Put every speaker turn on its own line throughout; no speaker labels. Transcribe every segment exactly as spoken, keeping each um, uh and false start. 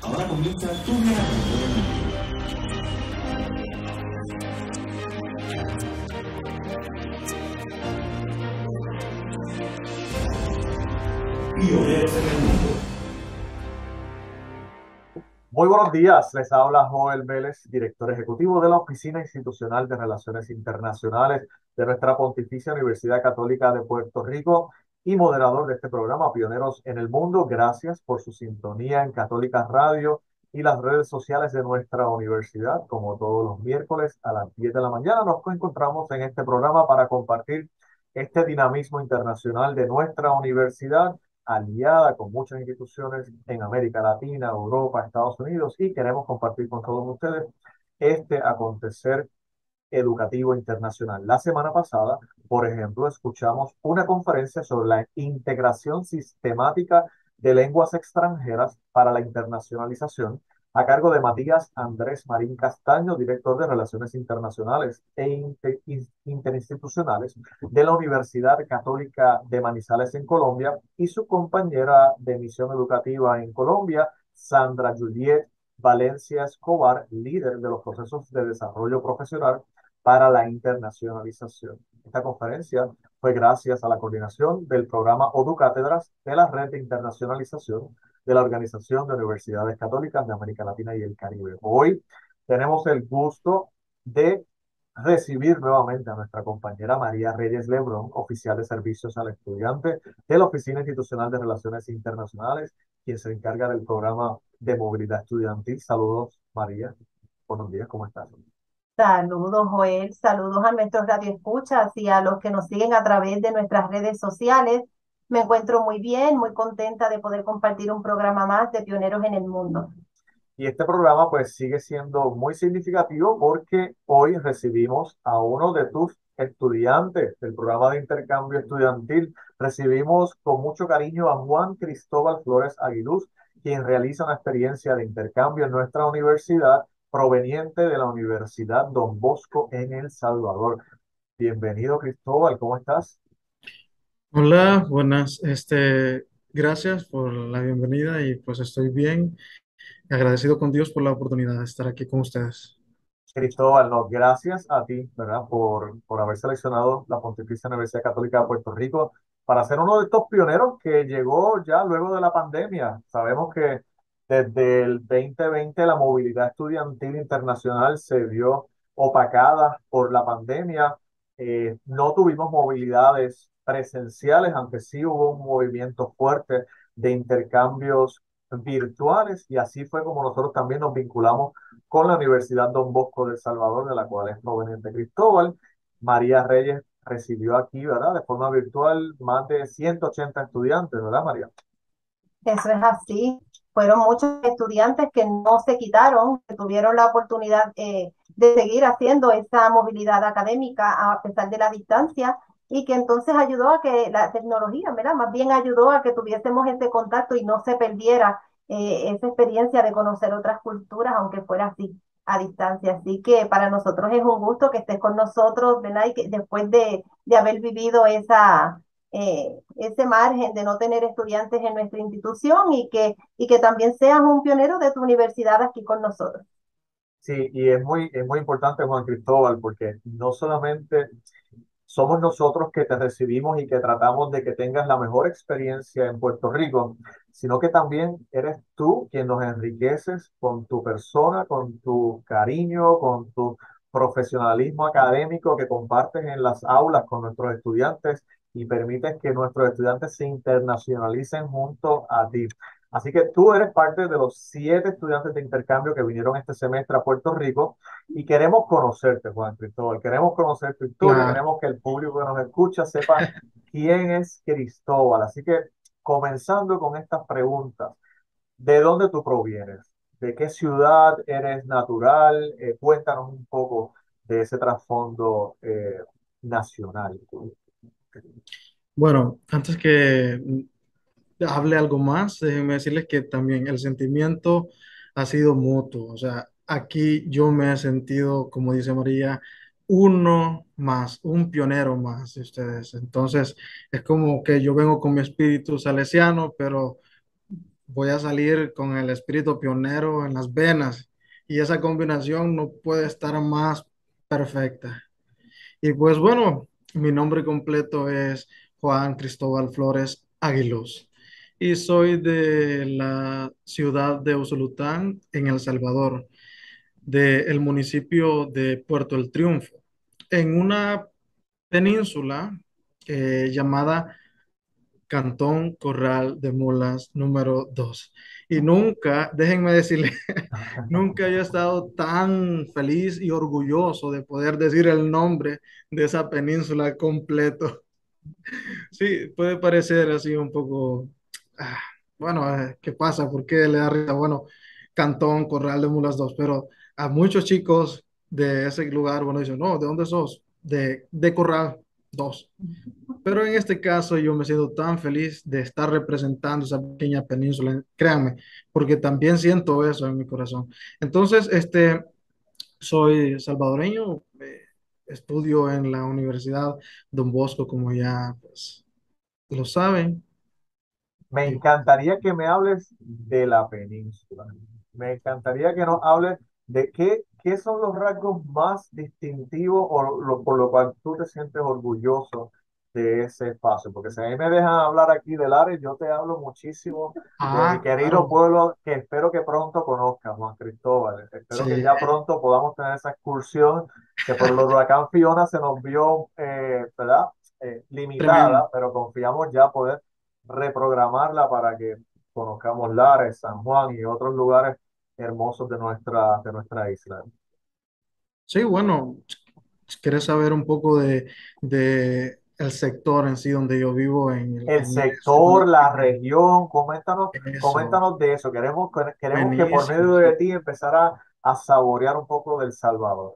Ahora comienza tu viaje por el mundo. Pioneros en el mundo.
Muy buenos días, les habla Joel Vélez, director ejecutivo de la Oficina Institucional de Relaciones Internacionales de nuestra Pontificia Universidad Católica de Puerto Rico y moderador de este programa Pioneros en el Mundo. Gracias por su sintonía en Católica Radio y las redes sociales de nuestra universidad. Como todos los miércoles a las diez de la mañana nos encontramos en este programa para compartir este dinamismo internacional de nuestra universidad aliada con muchas instituciones en América Latina, Europa, Estados Unidos, y queremos compartir con todos ustedes este acontecer educativo internacional. La semana pasada, por ejemplo, escuchamos una conferencia sobre la integración sistemática de lenguas extranjeras para la internacionalización a cargo de Matías Andrés Marín Castaño, director de Relaciones Internacionales e Inter Interinstitucionales de la Universidad Católica de Manizales en Colombia, y su compañera de misión educativa en Colombia, Sandra Juliet Valencia Escobar, líder de los procesos de desarrollo profesional para la internacionalización. Esta conferencia fue gracias a la coordinación del programa ODU-Cátedras de la Red de Internacionalización de la Organización de Universidades Católicas de América Latina y el Caribe. Hoy tenemos el gusto de recibir nuevamente a nuestra compañera María Reyes Lebrón, oficial de servicios al estudiante de la Oficina Institucional de Relaciones Internacionales, quien se encarga del programa de movilidad estudiantil. Saludos, María. Buenos días, ¿cómo estás?
Saludos, Joel. Saludos a nuestros radioescuchas y a los que nos siguen a través de nuestras redes sociales. Me encuentro muy bien, muy contenta de poder compartir un programa más de Pioneros en el Mundo.
Y este programa pues sigue siendo muy significativo porque hoy recibimos a uno de tus estudiantes del programa de intercambio estudiantil. Recibimos con mucho cariño a Juan Cristóbal Flores Aguiluz, quien realiza una experiencia de intercambio en nuestra universidad proveniente de la Universidad Don Bosco en El Salvador. Bienvenido, Cristóbal, ¿cómo estás?
Hola, buenas. Este, gracias por la bienvenida y pues estoy bien, agradecido con Dios por la oportunidad de estar aquí con ustedes.
Cristóbal, no, gracias a ti, ¿verdad? Por, por haber seleccionado la Pontificia Universidad Católica de Puerto Rico para ser uno de estos pioneros que llegó ya luego de la pandemia. Sabemos que desde el dos mil veinte la movilidad estudiantil internacional se vio opacada por la pandemia. Eh, no tuvimos movilidades presenciales, aunque sí hubo un movimiento fuerte de intercambios virtuales, y así fue como nosotros también nos vinculamos con la Universidad Don Bosco de El Salvador, de la cual es proveniente Cristóbal. María Reyes recibió aquí, ¿verdad? De forma virtual, más de ciento ochenta estudiantes, ¿verdad, María?
Eso es así. Fueron muchos estudiantes que no se quitaron, que tuvieron la oportunidad eh, de seguir haciendo esa movilidad académica a pesar de la distancia y que entonces ayudó a que la tecnología, ¿verdad? Más bien ayudó a que tuviésemos ese contacto y no se perdiera eh, esa experiencia de conocer otras culturas, aunque fuera así, a distancia. Así que para nosotros es un gusto que estés con nosotros, ¿verdad? Y que después de, de haber vivido esa eh, ese margen de no tener estudiantes en nuestra institución y que, y que también seas un pionero de tu universidad aquí con nosotros.
Sí, y es muy, es muy importante, Juan Cristóbal, porque no solamente somos nosotros que te recibimos y que tratamos de que tengas la mejor experiencia en Puerto Rico, sino que también eres tú quien nos enriqueces con tu persona, con tu cariño, con tu profesionalismo académico que compartes en las aulas con nuestros estudiantes y permites que nuestros estudiantes se internacionalicen junto a ti. Así que tú eres parte de los siete estudiantes de intercambio que vinieron este semestre a Puerto Rico, y queremos conocerte, Juan Cristóbal. Queremos conocer tu historia,
Claro.
queremos que el público que nos escucha sepa quién es Cristóbal. Así que, comenzando con estas preguntas, ¿de dónde tú provienes? ¿De qué ciudad eres natural? Eh, cuéntanos un poco de ese trasfondo eh, nacional.
Bueno, antes que hable algo más, déjenme decirles que también el sentimiento ha sido mutuo. O sea, aquí yo me he sentido, como dice María, uno más, un pionero más de ustedes. Entonces, es como que yo vengo con mi espíritu salesiano, pero voy a salir con el espíritu pionero en las venas y esa combinación no puede estar más perfecta. Y pues bueno, mi nombre completo es Juan Cristóbal Flores Aguiluz y soy de la ciudad de Usulután, en El Salvador, del municipio de Puerto El Triunfo, en una península eh, llamada Cantón Corral de Mulas número dos. Y nunca, déjenme decirle, nunca yo he estado tan feliz y orgulloso de poder decir el nombre de esa península completo. Sí, puede parecer así un poco, ah, bueno, eh, ¿qué pasa? ¿Por qué le da risa? Bueno, Cantón Corral de Mulas dos, pero a muchos chicos de ese lugar, bueno, dicen, no, ¿de dónde sos? De, de Corral dos. Pero en este caso yo me siento tan feliz de estar representando esa pequeña península, créanme, porque también siento eso en mi corazón. Entonces, este, soy salvadoreño, eh, estudio en la Universidad Don Bosco, como ya pues, lo saben.
Me
Y
encantaría que me hables de la península. Me encantaría que nos hables de qué, qué son los rasgos más distintivos o lo, por lo cual tú te sientes orgulloso de ese espacio. Porque si a mí me dejan hablar aquí del área, yo te hablo muchísimo de mi
ah,
querido
claro,
pueblo que espero que pronto conozcas, Juan Cristóbal. Espero que
sí,
ya pronto podamos tener esa excursión que por el huracán Fiona se nos vio, eh, ¿verdad? Eh,
tremendo.
limitada, pero confiamos ya poder reprogramarla para que conozcamos Lares, San Juan y otros lugares hermosos de nuestra, de nuestra isla.
Sí, bueno, si quieres saber un poco de, de el sector en sí donde yo vivo, en el,
El
en ese
sector, la
municipio,
región, coméntanos,
eso,
coméntanos de eso. Queremos, queremos que por
buenísimo,
medio de
sí.
ti empezar a, a saborear un poco del Salvador.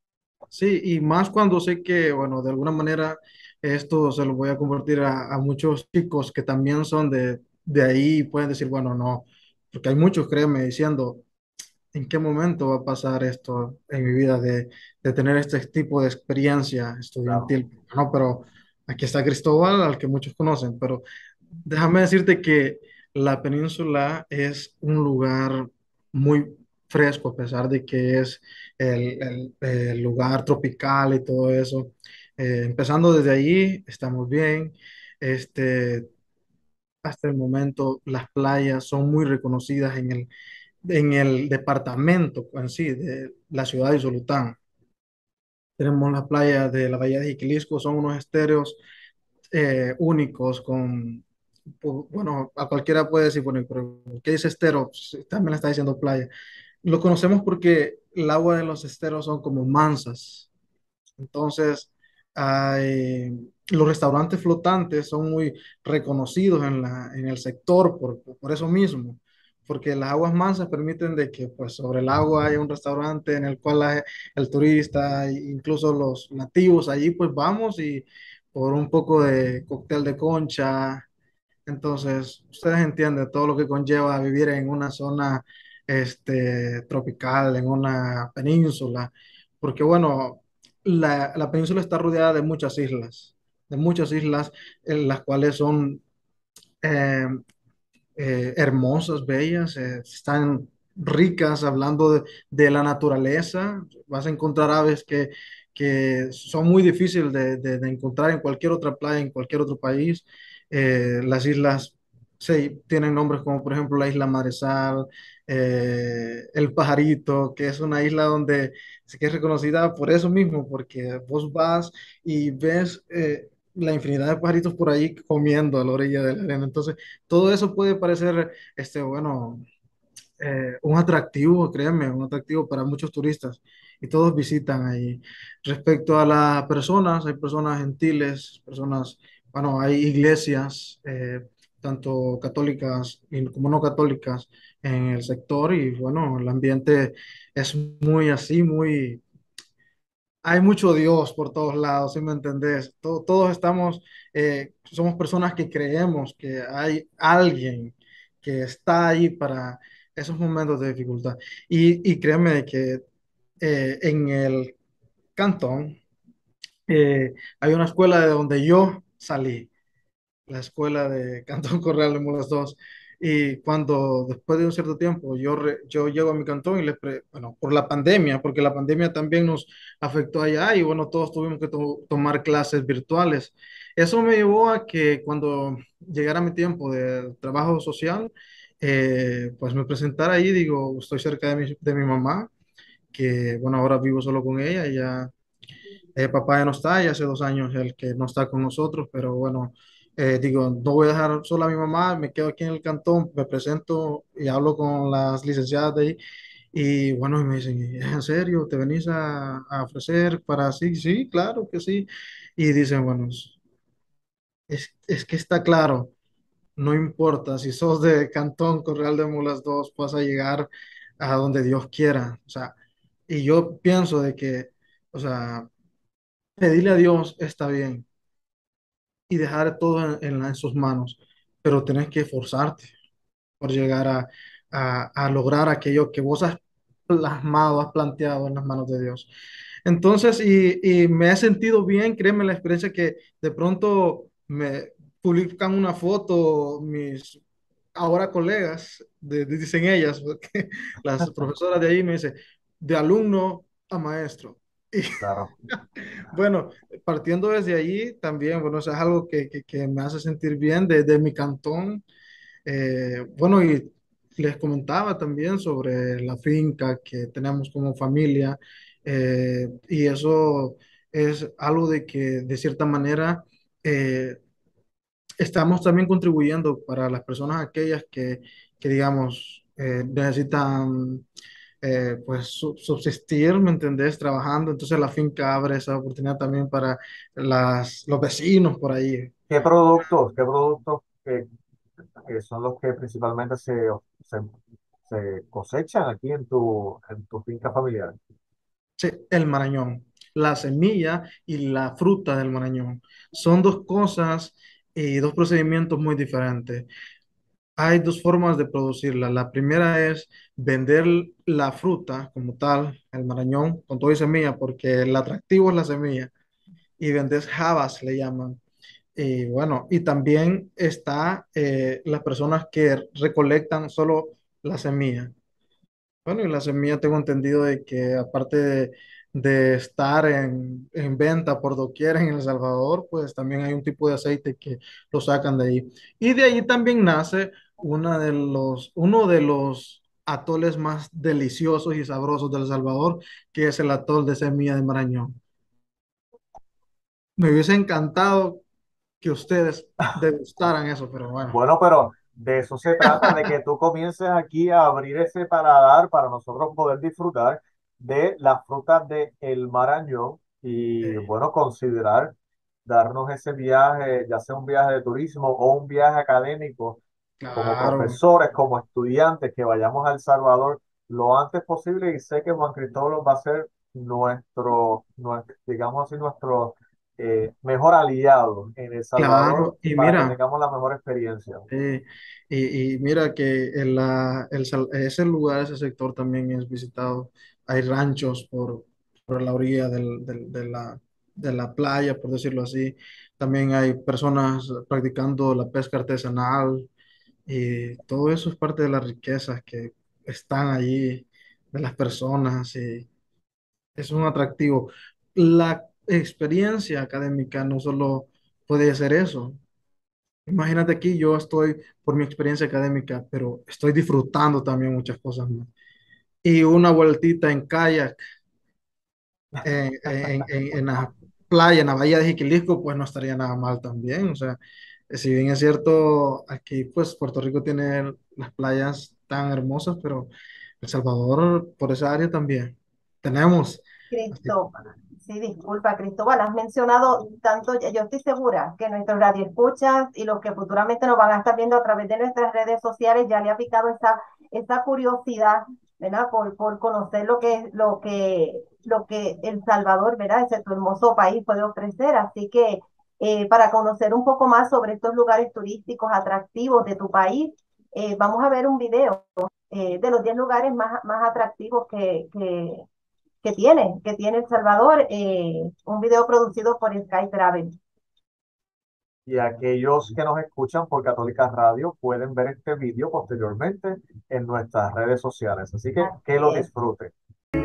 Sí, y más cuando sé que, bueno, de alguna manera esto se lo voy a compartir a, a muchos chicos que también son de, de ahí y pueden decir, bueno, no, porque hay muchos, créeme, diciendo, ¿en qué momento va a pasar esto en mi vida de, de tener este tipo de experiencia
Claro.
estudiantil? No, pero aquí está Cristóbal, al que muchos conocen, pero déjame decirte que la península es un lugar muy fresco, a pesar de que es el, el- el lugar tropical y todo eso. Eh, empezando desde ahí, estamos bien. Este, hasta el momento, las playas son muy reconocidas en el, en el departamento en sí, de la ciudad de Solután. Tenemos las playas de la Bahía de Jiquilisco, son unos esteros eh, únicos con, pu- bueno, a cualquiera puede decir, bueno, pero ¿qué dice estero? Pues, también le está diciendo playa. Lo conocemos porque el agua de los esteros son como mansas. Entonces, hay- los restaurantes flotantes son muy reconocidos en la, en el sector por, por eso mismo, porque las aguas mansas permiten de que pues, sobre el agua haya un restaurante en el cual la- el turista, e incluso los nativos allí, pues vamos y por un poco de cóctel de concha. Entonces, ustedes entienden todo lo que conlleva vivir en una zona este, tropical, en una península, porque bueno, la, la península está rodeada de muchas islas, de muchas islas, en las cuales son eh, eh, hermosas, bellas, eh, están ricas hablando de, de la naturaleza. Vas a encontrar aves que, que son muy difíciles de, de- de encontrar en cualquier otra playa, en cualquier otro país. Eh, las islas sí, tienen nombres como por ejemplo la isla Maresal, eh, El Pajarito, que es una isla donde sí que es reconocida por eso mismo, porque vos vas y ves... eh, la infinidad de pajaritos por ahí comiendo a la orilla de la arena. Entonces, todo eso puede parecer, este, bueno, eh, un atractivo, créeme, un atractivo para muchos turistas y todos visitan ahí. Respecto a las personas, hay personas gentiles, personas, bueno, hay iglesias, eh, tanto católicas y como no católicas en el sector y bueno, el ambiente es muy así, muy hay mucho Dios por todos lados, ¿sí me entendés? To- todos estamos, eh, somos personas que creemos que hay alguien que está ahí para esos momentos de dificultad. Y, y créeme de que eh, en el cantón eh, hay una escuela de donde yo salí, la escuela de Cantón Corral de Mulas dos. Y cuando después de un cierto tiempo yo, re- yo llego a mi cantón y les, pre- bueno, por la pandemia, porque la pandemia también nos afectó allá y bueno, todos tuvimos que to- tomar clases virtuales. Eso me llevó a que cuando llegara mi tiempo de trabajo social, eh, pues me presentara ahí, digo, estoy cerca de mi, de mi mamá, que bueno, ahora vivo solo con ella, y ya eh, papá ya no está, ya hace dos años el que no está con nosotros, pero bueno, eh, digo, no voy a dejar sola a mi mamá, me quedo aquí en el cantón, me presento y hablo con las licenciadas de ahí, y bueno, y me dicen, ¿es en serio? ¿Te venís a, a ofrecer para sí? Sí, claro que sí. Y dicen, bueno, es, es que está claro, no importa si sos de Cantón Correal de Mulas dos, vas a llegar a donde Dios quiera. O sea, y yo pienso de que, o sea, pedirle a Dios está bien y dejar todo en, en, en sus manos, pero tenés que esforzarte por llegar a, a, a lograr aquello que vos has plasmado, has planteado en las manos de Dios. Entonces, y, y me he sentido bien, créeme la experiencia que de pronto me publican una foto, mis ahora colegas, de, de- dicen ellas, porque las profesoras de ahí me dicen, de alumno a maestro. Y
Claro.
bueno, partiendo desde allí también, bueno, eso es algo que, que, que me hace sentir bien desde mi cantón. Eh, bueno, y les comentaba también sobre la finca que tenemos como familia, eh, y eso es algo de que de cierta manera eh, estamos también contribuyendo para las personas aquellas que, que digamos, eh, necesitan eh, pues su- subsistir, ¿me entendés? Trabajando. Entonces la finca abre esa oportunidad también para las, los vecinos por ahí.
¿Qué productos, qué productos eh, que son los que principalmente se, se, se cosechan aquí en tu, en tu finca familiar?
Sí, el marañón, la semilla y la fruta del marañón. Son dos cosas y dos procedimientos muy diferentes. Hay dos formas de producirla. La primera es vender la fruta como tal, el marañón, con todo y semilla, porque el atractivo es la semilla. Y vendes habas, le llaman. Y bueno, y también está eh, las personas que recolectan solo la semilla. Bueno, y la semilla tengo entendido de que aparte de, de estar en, en venta por doquier en El Salvador, pues también hay un tipo de aceite que lo sacan de ahí. Y de ahí también nace una de los, uno de los atoles más deliciosos y sabrosos de El Salvador, que es el atol de semilla de marañón. Me hubiese encantado que ustedes degustaran eso, pero bueno.
Bueno, pero de eso se trata, de que tú comiences aquí a abrir ese paladar para nosotros poder disfrutar de las frutas del Marañón y,
Eh,
bueno, considerar darnos ese viaje, ya sea un viaje de turismo o un viaje académico, como
claro,
profesores, como estudiantes, que vayamos a El Salvador lo antes posible y sé que Juan Cristóbal va a ser nuestro, nuestro digamos así, nuestro eh, mejor aliado en El Salvador
claro. Y
para que
mira.
tengamos la mejor experiencia.
Sí, y, y mira que en la, el sal- ese lugar, ese sector también es visitado. Hay ranchos por, por la orilla del- del- de la, de la playa, por decirlo así. También hay personas practicando la pesca artesanal, y todo eso es parte de las riquezas que están allí, de las personas, y es un atractivo. La experiencia académica no solo puede ser eso. Imagínate aquí, yo estoy por mi experiencia académica, pero estoy disfrutando también muchas cosas más. Y una vueltita en kayak en, en, en, en la playa, en la bahía de Jiquilisco, pues no estaría nada mal también. O sea, si bien es cierto, aquí pues Puerto Rico tiene las playas tan hermosas, pero El Salvador por esa área también tenemos. Así-
Cristóbal, sí, disculpa, Cristóbal, has mencionado tanto, ya- yo estoy segura que nuestros radioescuchas y los que futuramente nos van a estar viendo a través de nuestras redes sociales ya le ha picado esa, esa curiosidad, ¿verdad? Por, por conocer lo que, lo que, lo que El Salvador, ¿verdad? Ese tu hermoso país puede ofrecer. Así que eh, para conocer un poco más sobre estos lugares turísticos atractivos de tu país, eh, vamos a ver un video eh, de los diez lugares más, más atractivos que, que que tiene, que tiene El Salvador, eh, un video producido por Sky Travel.
Y aquellos que nos escuchan por Católica Radio pueden ver este vídeo posteriormente en nuestras redes sociales. Así que que
Así
lo
es.
disfruten.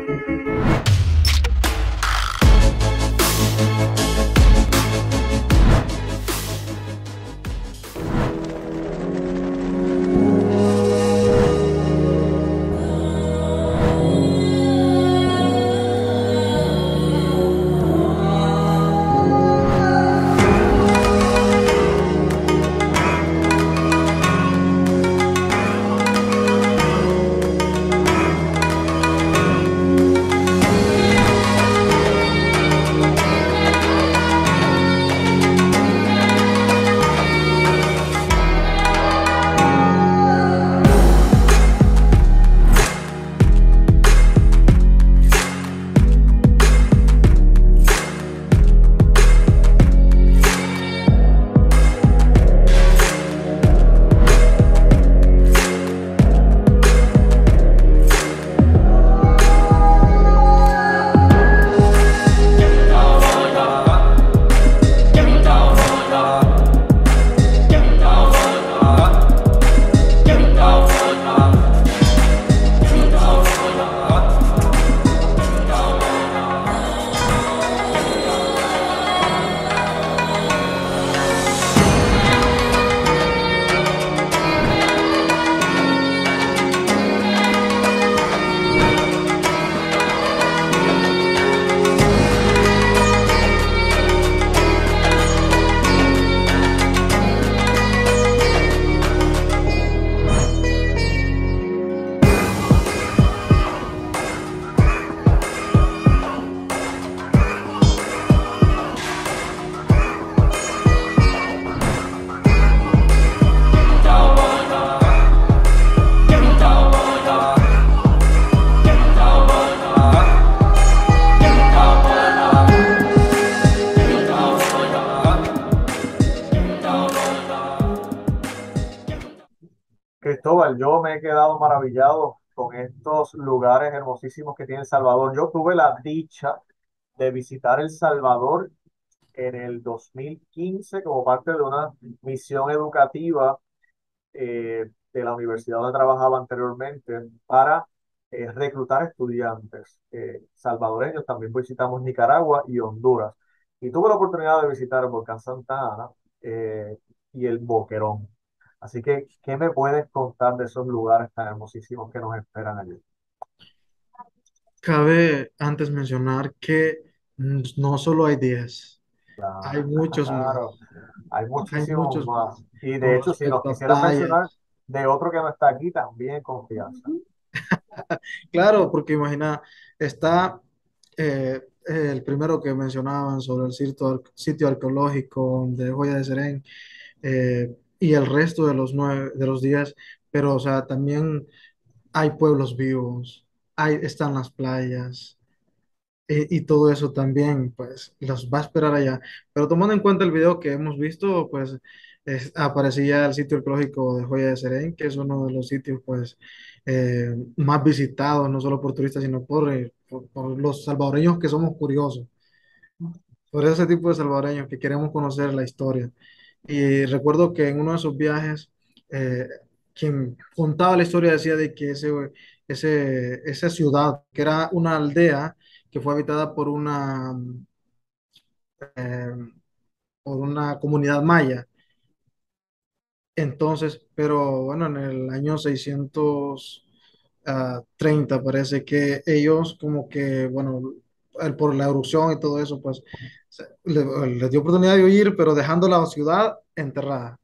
Cristóbal, yo me he quedado maravillado con estos lugares hermosísimos que tiene El Salvador. Yo tuve la dicha de visitar El Salvador en el dos mil quince como parte de una misión educativa eh, de la universidad donde trabajaba anteriormente para eh, reclutar estudiantes eh, salvadoreños. También visitamos Nicaragua y Honduras. Y tuve la oportunidad de visitar el volcán Santa Ana eh, y el Boquerón. Así que, ¿qué me puedes contar de esos lugares tan hermosísimos que nos esperan allí?
Cabe antes mencionar que mm, no solo hay diez, hay muchos
Claro,
más,
hay
hay
muchísimos
muchos más
más. Y de
con
hecho, si nos
respecto a
quisieras mencionar
playas.
de otro que no está aquí, también confianza.
Claro, porque imagina, está eh, el primero que mencionaban sobre el sitio, sitio arqueológico de Joya de Serén, eh, y el resto de los nueve, de los días, pero o sea, también hay pueblos vivos, hay, están las playas, eh, y todo eso también, pues, los va a esperar allá. Pero tomando en cuenta el video que hemos visto, pues, es- aparecía el sitio arqueológico de Joya de Serén, que es uno de los sitios, pues, eh, más visitados, no solo por turistas, sino por, eh, por, por los salvadoreños que somos curiosos, por ese tipo de salvadoreños que queremos conocer la historia. Y recuerdo que en uno de esos viajes, eh, quien contaba la historia decía de que ese, ese, esa ciudad, que era una aldea que fue habitada por una, eh, por una comunidad maya. Entonces, pero bueno, en el año seiscientos treinta parece que ellos como que, bueno, el- por la erupción y todo eso, pues se- le- les dio oportunidad de huir, pero dejando la ciudad enterrada.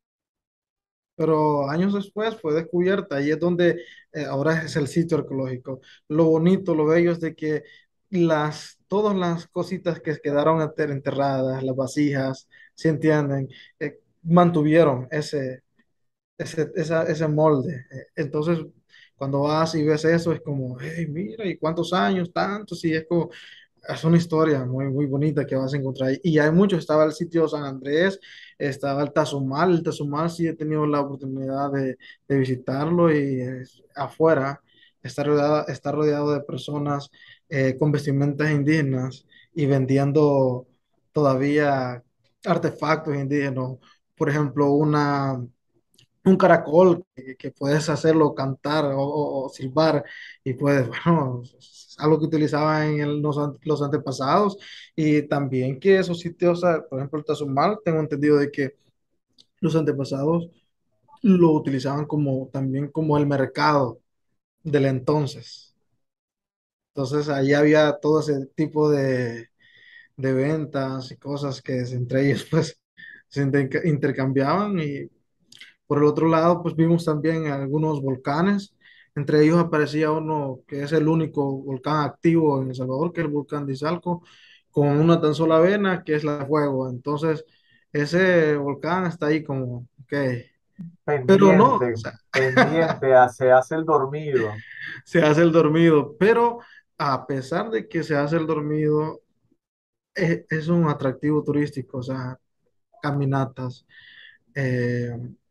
Pero años después fue descubierta y es donde eh, ahora es el sitio arqueológico. Lo bonito, lo bello es de que las, todas las cositas que quedaron enter- enterradas, las vasijas, si entienden, Eh, mantuvieron ese, ese, esa- ese molde. Eh, Entonces, cuando vas y ves eso, es como, hey, mira, ¿y cuántos años? Tantos, y es como, es una historia muy, muy bonita que vas a encontrar ahí. Y hay muchos, estaba el sitio San Andrés, estaba el Tazumal. El Tazumal sí he tenido la oportunidad de, de visitarlo y es afuera está rodeado, está rodeado de personas eh, con vestimentas indígenas y vendiendo todavía artefactos indígenas, por ejemplo, una, un caracol que, que puedes hacerlo cantar o, o- o silbar y puedes, bueno, es algo que utilizaban en el- los, an- los antepasados y también que esos sitios, ah, por ejemplo, el Tazumal, tengo entendido de que los antepasados lo utilizaban como también como el mercado del entonces. Entonces ahí había todo ese tipo de, de ventas y cosas que entre ellos pues se inter- intercambiaban y por el otro lado pues vimos también algunos volcanes, entre ellos aparecía uno que es el único volcán activo en El Salvador, que es el volcán de Izalco, con una tan sola vena que es la de fuego. Entonces ese volcán está ahí como, ok, pero no, o
Pendiente,
sea,
pendiente, a- se hace el dormido.
se hace el dormido, pero a pesar de que se hace el dormido, es, es un atractivo turístico, o sea, caminatas, eh,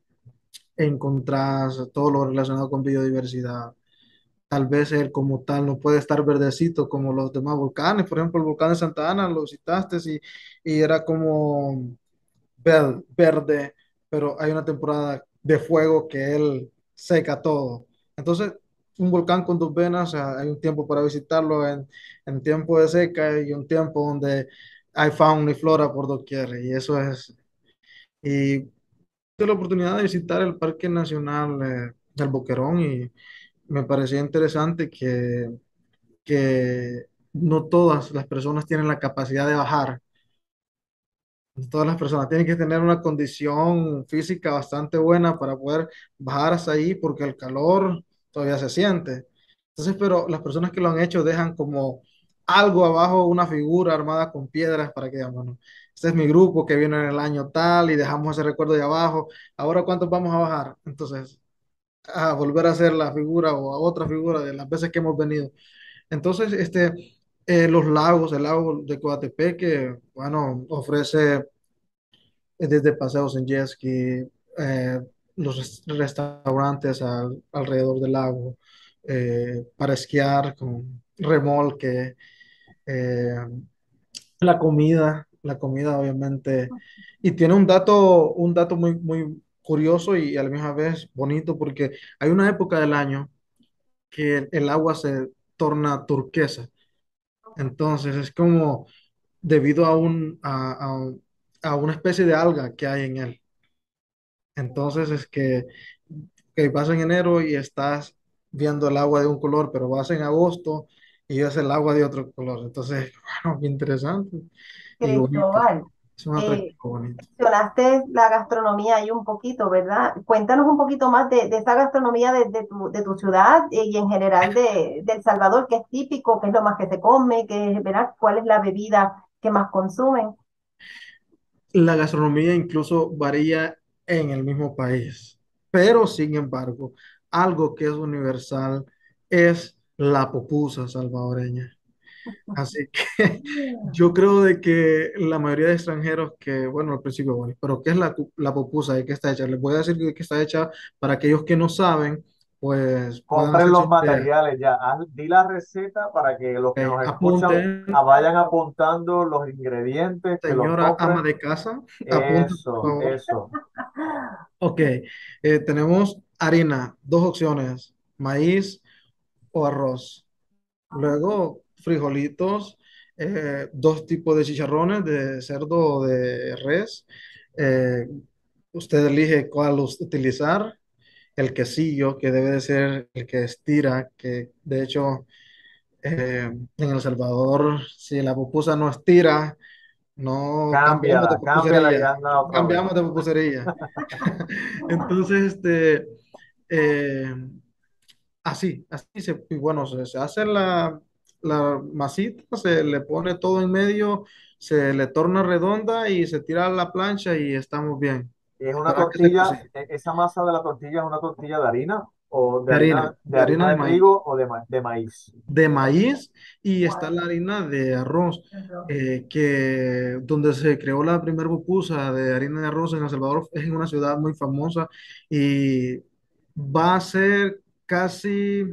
encontrás todo lo relacionado con biodiversidad. Tal vez él como tal no puede estar verdecito como los demás volcanes, por ejemplo, el volcán de Santa Ana lo visitaste y, y era como ver- verde, pero hay una temporada de fuego que él seca todo. Entonces, un volcán con dos venas, o sea, hay un tiempo para visitarlo en, en tiempo de seca y un tiempo donde hay fauna y flora por doquier. Y eso es. Y tuve la oportunidad de visitar el Parque Nacional eh, del Boquerón y me parecía interesante que, que no todas las personas tienen la capacidad de bajar. Todas las personas tienen que tener una condición física bastante buena para poder bajar hasta ahí porque el calor todavía se siente. Entonces, pero las personas que lo han hecho dejan como algo abajo, una figura armada con piedras para que digan, bueno, este es mi grupo que vino en el año tal y dejamos ese recuerdo de abajo. Ahora, ¿cuántos vamos a bajar? Entonces, a volver a hacer la figura o a otra figura de las veces que hemos venido. Entonces, este, eh, los lagos, el lago de Coatepeque, bueno, ofrece desde paseos en jet ski, eh, los res- restaurantes al- alrededor del lago, eh, para esquiar con remolque, eh, la comida, la comida obviamente. Y tiene un dato, un dato muy, muy curioso y a la misma vez bonito porque hay una época del año que el, el agua se torna turquesa. Entonces es como debido a, un, a, a un- a una especie de alga que hay en él. Entonces es que, que vas en enero y estás viendo el agua de un color, pero vas en agosto y ves el agua de otro color. Entonces, bueno, qué interesante y bonito.
Cristóbal,
Es un
eh,
atractivo bonito.
mencionaste la gastronomía ahí un poquito, ¿verdad? Cuéntanos un poquito más de, de esa gastronomía de, de tu, de tu ciudad eh, y en general de, de El Salvador, qué es típico, qué es lo más que se come, qué, ¿verdad? ¿Cuál es la bebida que más consumen?
La gastronomía incluso varía en el mismo país, pero sin embargo, algo que es universal es la pupusa salvadoreña. Así que yo creo de que la mayoría de extranjeros que, bueno, al principio, bueno, pero ¿qué es la, cu- la pupusa? ¿De qué está hecha? Les voy a decir de qué está hecha para aquellos que no saben, pues puedan
Compren
hacerse
los
una idea.
materiales ya. Haz- di la receta para que los que
Ok,
nos escuchan
apunten,
ah, vayan apuntando los ingredientes, que los
señora ama
compren.
de casa, apunten, por
Eso,
favor.
eso.
Ok, eh, tenemos harina, dos opciones, maíz o arroz. Luego, frijolitos, eh, dos tipos de chicharrones, de cerdo o de res. Eh, usted elige cuál us- utilizar. El quesillo, que debe de ser el que estira, que de hecho eh, en El Salvador, si la pupusa no estira, no cambiamos de
Cámbiala, cámbiala y
pupusería.
hazla otra vez.
Cambiamos de pupusería. Entonces, este, eh, así, así se, y bueno, se, se hace la, la masita, se le pone todo en medio, se le torna redonda y se tira a la plancha y estamos bien.
Y es una
Esperar que se
tortilla,
cocine.
e- esa masa de la tortilla es una tortilla de harina o de
De
harina,
harina,
de
de harina
harina
de
de
maíz,
trigo o de, ma- de maíz.
de maíz y está la harina de arroz, eh, que donde se creó la primera pupusa de harina de arroz en El Salvador es en una ciudad muy famosa y va a ser casi,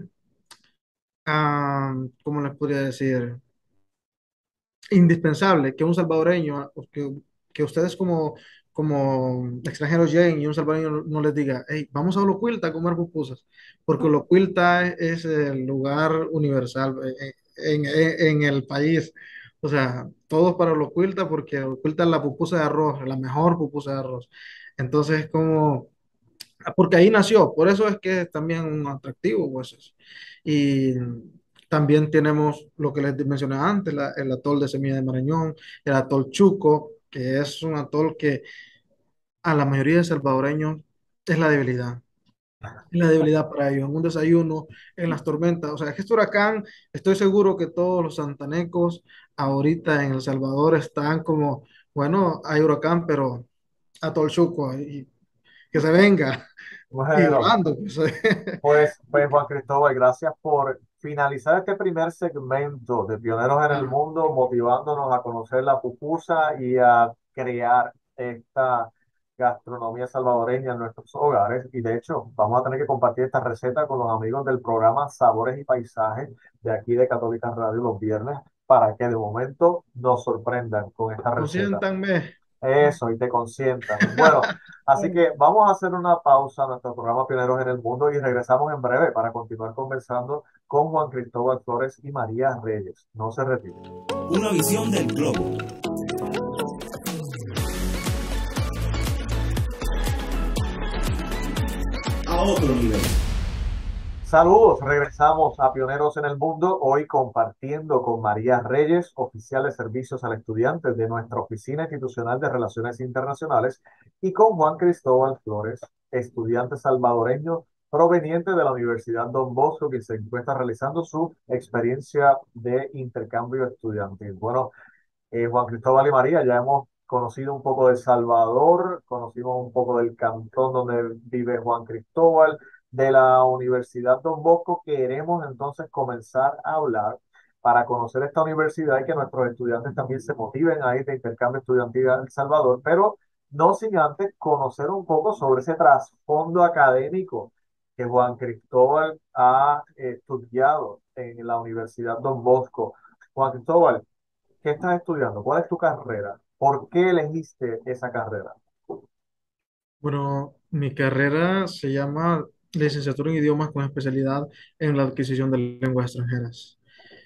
ah, ¿cómo les podría decir? Indispensable que un salvadoreño, que que ustedes como, como extranjeros lleguen y un salvadoreño no, no les diga, hey, vamos a Olocuilta a comer pupusas, porque Olocuilta es, es el lugar universal eh, en, en- en el país. O sea, todos para Olocuilta, porque Olocuilta es la pupusa de arroz, la mejor pupusa de arroz. Entonces, como porque ahí nació, por eso es que es también un atractivo, pues. es- Y también tenemos lo que les mencioné antes, la- el atol de Semilla de Marañón, el atol Chuco, que es un atol que a la mayoría de salvadoreños es la debilidad, es la debilidad para ellos, en un desayuno, en las tormentas. O sea, que este huracán, estoy seguro que todos los santanecos ahorita en El Salvador están como, bueno, hay huracán, pero atol Chuco, y que se venga. Y
Bueno,
orando, pues.
pues, pues Juan Cristóbal, gracias por finalizar este primer segmento de Pioneros en el
Ah,
Mundo, motivándonos a conocer la pupusa y a crear esta gastronomía salvadoreña en nuestros hogares. Y de hecho, vamos a tener que compartir esta receta con los amigos del programa Sabores y Paisajes de aquí de Católica Radio los viernes para que de momento nos sorprendan con esta receta.
consiéntanme.
Eso, y te consientan. Bueno, así que vamos a hacer una pausa en nuestro programa Pioneros en el Mundo y regresamos en breve para continuar conversando con Juan Cristóbal Flores y María Reyes. No se retiren.
Una visión del globo. A otro nivel.
Saludos, regresamos a Pioneros en el Mundo, hoy compartiendo con María Reyes, oficial de servicios al estudiante de nuestra Oficina Institucional de Relaciones Internacionales, y con Juan Cristóbal Flores, estudiante salvadoreño proveniente de la Universidad Don Bosco, que se encuentra realizando su experiencia de intercambio estudiantil. Bueno, eh, Juan Cristóbal y María, ya hemos conocido un poco de Salvador, conocimos un poco del cantón donde vive Juan Cristóbal, de la Universidad Don Bosco. Queremos entonces comenzar a hablar para conocer esta universidad y que nuestros estudiantes también se motiven a ir de intercambio estudiantil a El Salvador, pero no sin antes conocer un poco sobre ese trasfondo académico que Juan Cristóbal ha eh, estudiado en la Universidad Don Bosco. Juan Cristóbal, ¿qué estás estudiando? ¿Cuál es tu carrera? ¿Por qué elegiste esa carrera?
Bueno, mi carrera se llama Licenciatura en Idiomas con especialidad en la adquisición de lenguas extranjeras.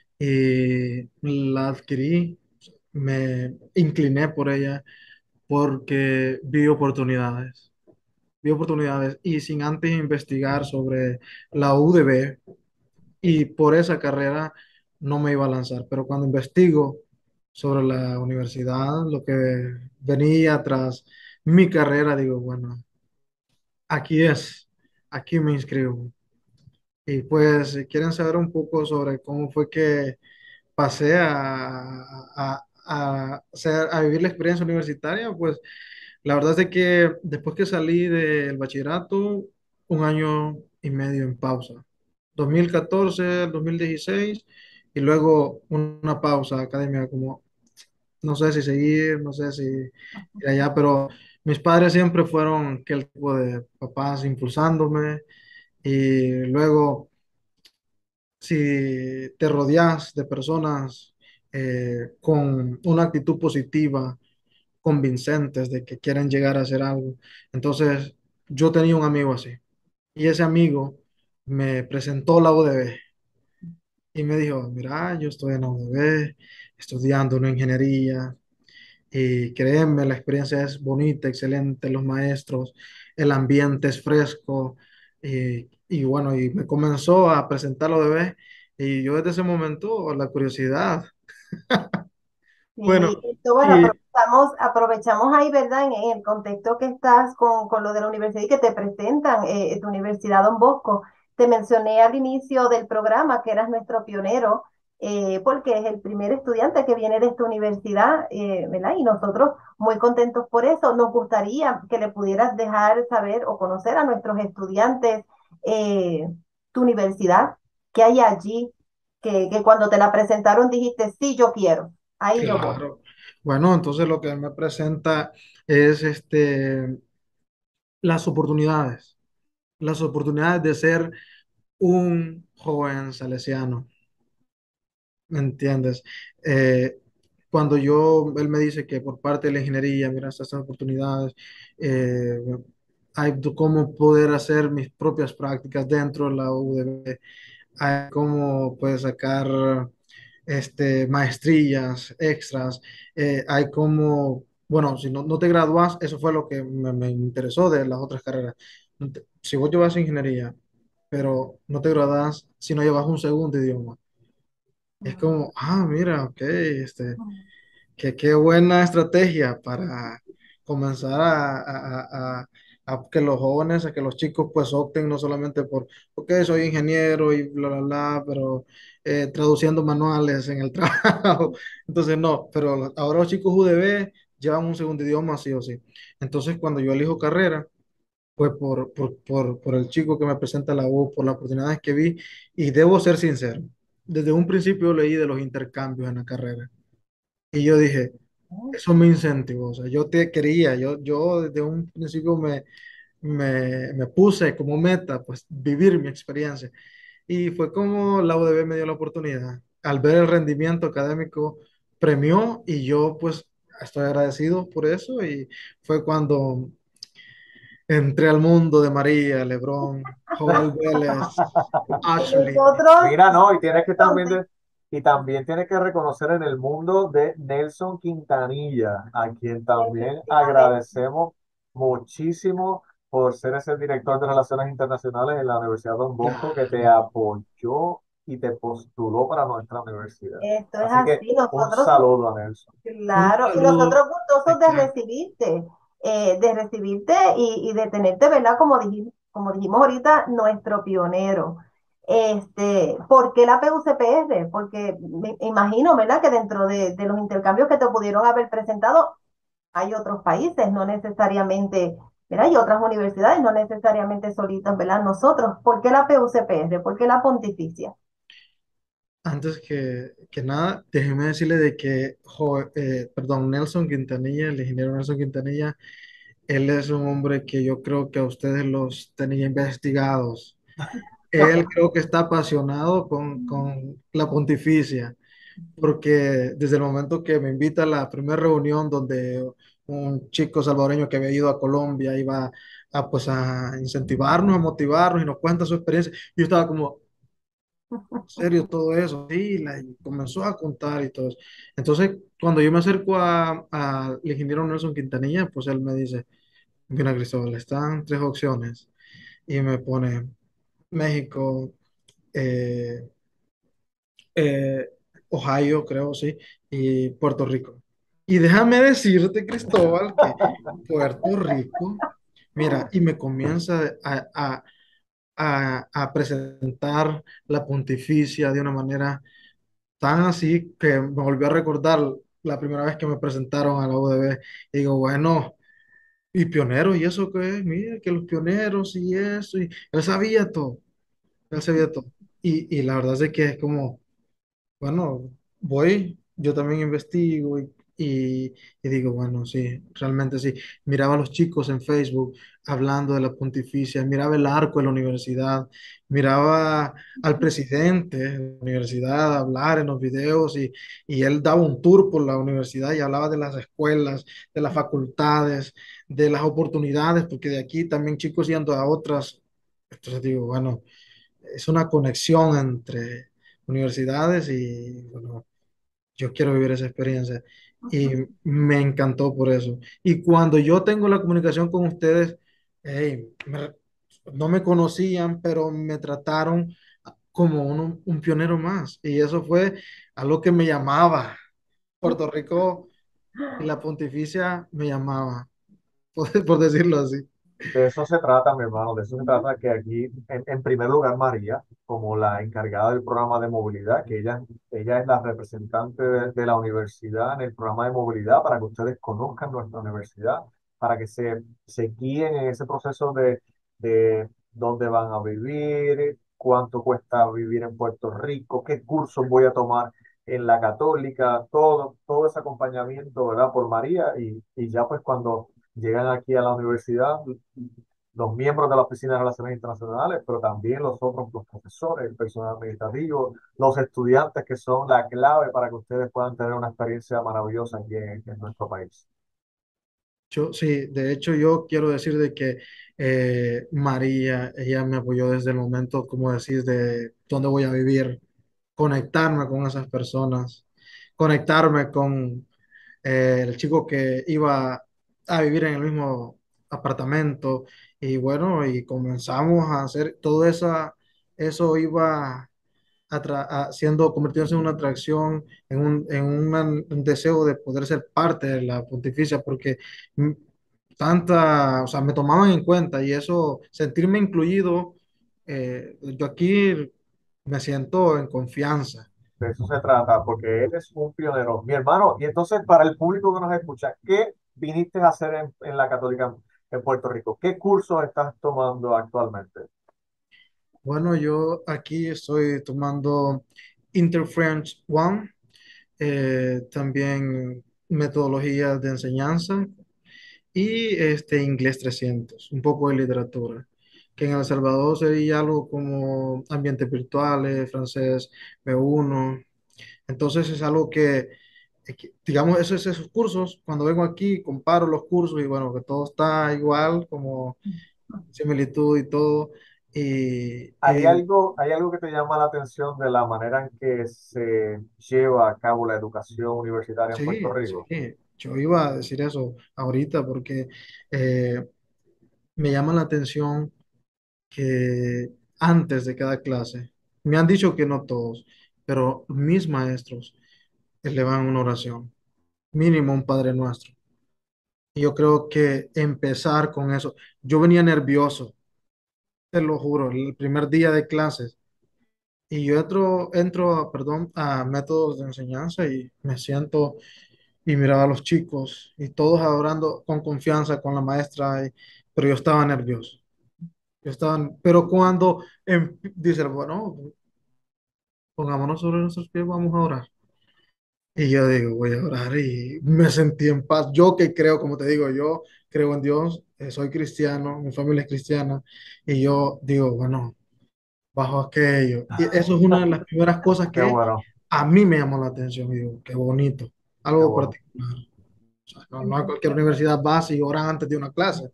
Y la adquirí, me incliné por ella porque vi oportunidades. Vi oportunidades y sin antes investigar sobre la U D B y por esa carrera no me iba a lanzar. Pero cuando investigo sobre la universidad, lo que venía tras mi carrera, digo, bueno, aquí es, aquí me inscribo. Y pues, si quieren saber un poco sobre cómo fue que pasé a, a, a, hacer- a vivir la experiencia universitaria, pues la verdad es de que después que salí del bachillerato, un año y medio en pausa. dos mil catorce, dos mil dieciséis, y luego una pausa académica, como no sé si seguir, no sé si ir allá, pero mis padres siempre fueron aquel tipo de papás impulsándome, y luego si te rodeas de personas eh, con una actitud positiva, convincentes de que quieren llegar a hacer algo. Entonces, yo tenía un amigo así y ese amigo me presentó la U D B y me dijo, mira, yo estoy en la U D B estudiando una ingeniería y créeme, la experiencia es bonita, excelente, los maestros, el ambiente es fresco y, y bueno, y me comenzó a presentar la U D B y yo desde ese momento, la curiosidad, bueno,
Sí, Cristóbal,
y
aprovechamos, aprovechamos ahí, ¿verdad? En, en el contexto que estás con, con lo de la universidad y que te presentan, eh, tu Universidad Don Bosco. Te mencioné al inicio del programa que eras nuestro pionero, eh, porque es el primer estudiante que viene de esta universidad, eh, ¿verdad? Y nosotros muy contentos por eso. Nos gustaría que le pudieras dejar saber o conocer a nuestros estudiantes eh, tu universidad, que hay allí, que, que cuando te la presentaron dijiste, sí, yo quiero. Ahí yo voy.
claro. Bueno, entonces lo que me presenta es este, las oportunidades, las oportunidades de ser un joven salesiano, ¿me entiendes? Eh, cuando yo, él me dice que por parte de la ingeniería, mira, estas oportunidades, eh, hay de cómo poder hacer mis propias prácticas dentro de la U D B, hay cómo poder sacar este, maestrías extras, eh, hay como, bueno, si no, no te gradúas, eso fue lo que me, me interesó de las otras carreras. No te- Si vos llevas ingeniería, pero no te gradúas si no llevas un segundo idioma, es como, ah, mira, ok, este, qué, qué buena estrategia para comenzar a, a- a- a que los jóvenes, a que los chicos pues opten no solamente por, ok, soy ingeniero y bla, bla, bla, pero eh, traduciendo manuales en el trabajo. Entonces, no, pero ahora los chicos U D B llevan un segundo idioma sí o sí. Entonces, cuando yo elijo carrera, pues por, por, por, por el chico que me presenta la U, por las oportunidades que vi, y debo ser sincero, desde un principio leí de los intercambios en la carrera. Y yo dije, eso me incentivó, o sea, yo te quería, yo, yo desde un principio me, me, me puse como meta, pues, vivir mi experiencia. Y fue como la U D B me dio la oportunidad. Al ver el rendimiento académico, premió y yo, pues, estoy agradecido por eso. Y fue cuando entré al mundo de María, Lebrón, Joel Vélez,
Y
Ashley.
nosotros,
Mira, no, y tienes que también
entonces,
de- y también tienes que reconocer en el mundo de Nelson Quintanilla, a quien también
efectivamente,
agradecemos muchísimo por ser ese director de Relaciones Internacionales en la Universidad Don Bosco, que te
Claro,
apoyó y te postuló para nuestra universidad.
esto es
Así que
así,
un
nosotros.
saludo a Nelson.
un
Claro, y
saludo.
nosotros gustosos de
Exacto.
recibirte, eh, de recibirte y, y de tenerte, ¿verdad? Como dijimos, como dijimos ahorita, nuestro pionero. Este, ¿por qué la P U C P R? Porque me imagino, ¿verdad? Que dentro de, de los intercambios que te pudieron haber presentado, hay otros países, no necesariamente, ¿verdad? Hay otras universidades, no necesariamente solitas, ¿verdad? Nosotros, ¿por qué la P U C P R? ¿Por qué la Pontificia?
Antes que, que nada, déjeme decirle de que, jo- eh, perdón, Nelson Quintanilla, el ingeniero Nelson Quintanilla, él es un hombre que yo creo que a ustedes los tenía investigados. Él creo que está apasionado con, con la pontificia, porque desde el momento que me invita a la primera reunión donde un chico salvadoreño que había ido a Colombia iba a, pues, a incentivarnos, a motivarnos y nos cuenta su experiencia, yo estaba como, serio todo eso, sí, la, y comenzó a contar y todo eso. Entonces, cuando yo me acerco a- al ingeniero Nelson Quintanilla, pues él me dice, mira, Cristóbal, están tres opciones y me pone México, eh, eh, Ohio, creo, sí, y Puerto Rico. Y déjame decirte, Cristóbal, que Puerto Rico, mira, y me comienza a, a a, a presentar la pontificia de una manera tan así que me volvió a recordar la primera vez que me presentaron a la U D B. Y digo, bueno, y pioneros, ¿y eso qué es? Mira, que los pioneros y eso. Y él sabía todo, él sabía todo. Y, y la verdad es que es como, bueno, voy, yo también investigo y, y- y digo, bueno, sí, realmente sí. Miraba a los chicos en Facebook hablando de la pontificia, miraba el arco de la universidad, miraba al presidente de la universidad hablar en los videos y, y él daba un tour por la universidad y hablaba de las escuelas, de las facultades, de las oportunidades, porque de aquí también chicos yendo a otras. Entonces digo, bueno, es una conexión entre universidades y bueno, yo quiero vivir esa experiencia y me encantó por eso. Y cuando yo tengo la comunicación con ustedes, hey, me- no me conocían, pero me trataron como un, un pionero más y eso fue algo que me llamaba. Puerto Rico y la Pontificia me llamaba, por, por decirlo así.
De eso se trata, mi hermano, de eso se trata que aquí, en, en primer lugar, María, como la encargada del programa de movilidad, que ella, ella es la representante de, de la universidad en el programa de movilidad para que ustedes conozcan nuestra universidad, para que se, se guíen en ese proceso de, de dónde van a vivir, cuánto cuesta vivir en Puerto Rico, qué cursos voy a tomar en la Católica, todo, todo ese acompañamiento, ¿verdad? Por María y, y ya pues cuando llegan aquí a la universidad, los miembros de la Oficina de Relaciones Internacionales, pero también los otros, los profesores, el personal administrativo, los estudiantes que son la clave para que ustedes puedan tener una experiencia maravillosa aquí en, en nuestro país.
Yo, sí, de hecho yo quiero decir de que eh, María, ella me apoyó desde el momento, como decís, de dónde voy a vivir, conectarme con esas personas, conectarme con eh, el chico que iba a vivir en el mismo apartamento y bueno, y comenzamos a hacer todo esa, eso iba atra- haciendo, convirtiéndose en una atracción, en un, en una- un deseo de poder ser parte de la pontificia, porque mm, tanta, o sea, me tomaban en cuenta y eso, sentirme incluido, eh, yo aquí me siento en confianza.
De eso se trata, porque él es un pionero. Mi hermano, y entonces para el público que nos escucha, ¿qué viniste a hacer en, en la Católica en Puerto Rico? ¿Qué cursos estás tomando actualmente?
Bueno, yo aquí estoy tomando Interference One, eh, también metodologías de enseñanza y este inglés trescientos, un poco de literatura, que en El Salvador sería algo como ambientes virtuales, francés B uno. Entonces es algo que, eh, que, digamos, esos, esos cursos, cuando vengo aquí, comparo los cursos y bueno, que todo está igual, como similitud y todo. Y,
¿Hay
y
algo, hay algo que te llama la atención de la manera en que se lleva a cabo la educación universitaria en Puerto
sí,
Rico?
sí, yo iba a decir eso ahorita porque eh, me llama la atención que antes de cada clase, me han dicho que no todos, pero mis maestros elevan una oración, mínimo un Padre Nuestro. Y yo creo que empezar con eso, yo venía nervioso, te lo juro, el primer día de clases, y yo entro, entro, perdón, a métodos de enseñanza y me siento y miraba a los chicos y todos adorando con confianza con la maestra, y- pero yo estaba nervioso. Yo estaba, pero cuando em- dice, bueno, pongámonos sobre nuestros pies, vamos a orar. Y yo digo, voy a orar y me sentí en paz. Yo que creo, como te digo, yo creo en Dios, eh, soy cristiano, mi familia es cristiana, y yo digo, bueno, bajo aquello. Y eso es una de las primeras cosas
Qué
que
bueno,
a mí me llamó la atención. Y digo, qué bonito,
qué
algo
bueno.
particular. O sea, no, no a cualquier universidad vas y oran antes de una clase.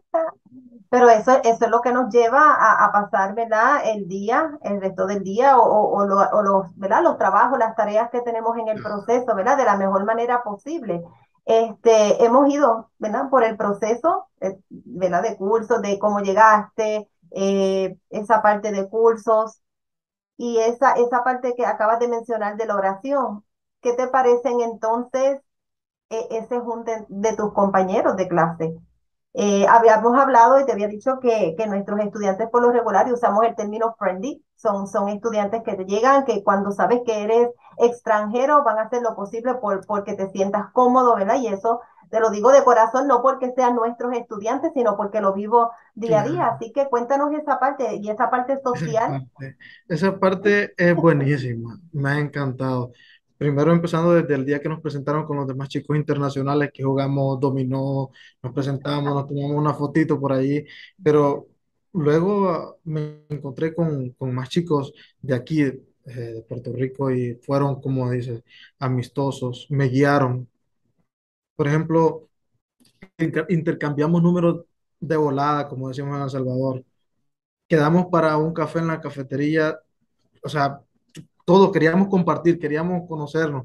Pero eso, eso es lo que nos lleva a, a pasar, ¿verdad? El día, el resto del día o, o, o lo- o los, ¿verdad? Los trabajos, las tareas que tenemos en el proceso, ¿verdad? De la mejor manera posible. Este, hemos ido, ¿verdad? Por el proceso, eh, ¿verdad? De cursos, de cómo llegaste, eh, esa parte de cursos y esa, esa parte que acabas de mencionar de la oración. ¿Qué te parecen entonces eh, ese junte de tus compañeros de clase? Eh, habíamos hablado y te había dicho que, que nuestros estudiantes por lo regular, y usamos el término friendly, son, son estudiantes que te llegan, que cuando sabes que eres extranjero van a hacer lo posible por porque te sientas cómodo, ¿verdad? Y eso te lo digo de corazón, no porque sean nuestros estudiantes, sino porque lo vivo día a día.
Claro.
Así que cuéntanos esa parte y esa parte
Esa
social.
parte, esa parte es buenísima, me ha encantado. Primero empezando desde el día que nos presentaron con los demás chicos internacionales que jugamos dominó, nos presentamos, nos tomamos una fotito por ahí, pero luego ah, me encontré con, con más chicos de aquí, eh, de Puerto Rico, y fueron, como dices, amistosos, me guiaron. Por ejemplo, inter- intercambiamos números de volada, como decimos en El Salvador. Quedamos para un café en la cafetería, o sea, todos queríamos compartir, queríamos conocernos.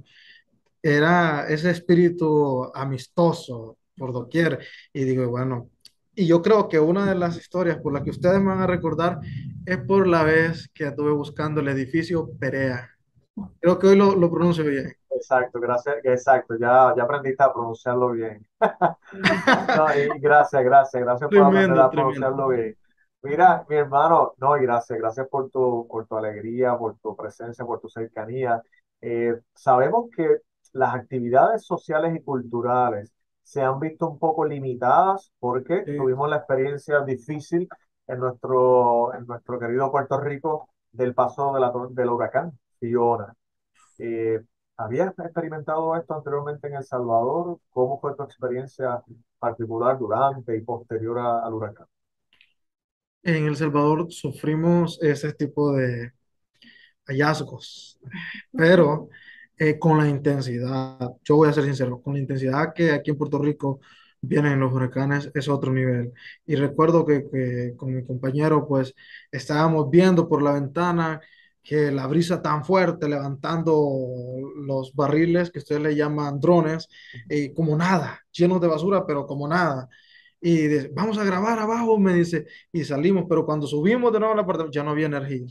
Era ese espíritu amistoso por doquier. Y digo, bueno, y yo creo que una de las historias por las que ustedes me van a recordar es por la vez que estuve buscando el edificio Perea. Creo que hoy lo, lo pronuncio bien.
Exacto, gracias, exacto, ya, ya aprendiste a pronunciarlo bien. No, y gracias, gracias, gracias por aprender
Tremendo,
a
tremendo.
pronunciarlo bien. Mira, mi hermano, no, y gracias, gracias por tu, por tu alegría, por tu presencia, por tu cercanía. Eh, sabemos que las actividades sociales y culturales se han visto un poco limitadas porque
Sí,
tuvimos la experiencia difícil en nuestro, en nuestro querido Puerto Rico del paso de la, tor- del huracán Fiona. Eh, ¿Habías experimentado esto anteriormente en El Salvador? ¿Cómo fue tu experiencia particular durante y posterior a- al huracán?
En El Salvador sufrimos ese tipo de hallazgos, pero eh, con la intensidad, yo voy a ser sincero, con la intensidad que aquí en Puerto Rico vienen los huracanes es otro nivel. Y recuerdo que, que con mi compañero pues estábamos viendo por la ventana que la brisa tan fuerte levantando los barriles que ustedes le llaman drones, eh, como nada, llenos de basura, pero como nada. Y dice, vamos a grabar abajo, me dice, y salimos, pero cuando subimos de nuevo a la parte ya no había energía.